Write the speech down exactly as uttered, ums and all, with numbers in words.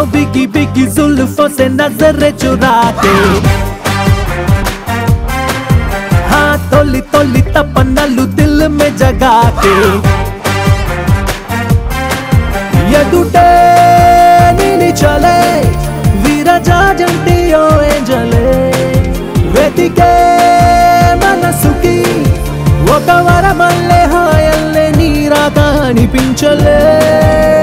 बिगी बिगी जुल्फों से नजर चुरा के, हाँ तोली तोली तपन्नालू दिल में जगा के, ఎదుటే నిని చలే విరజాజంటియో ఏంజలే, వెతికే మనసుకి ఒక వరమల్లె హాయల్లే నీరాగా అనిపించలే.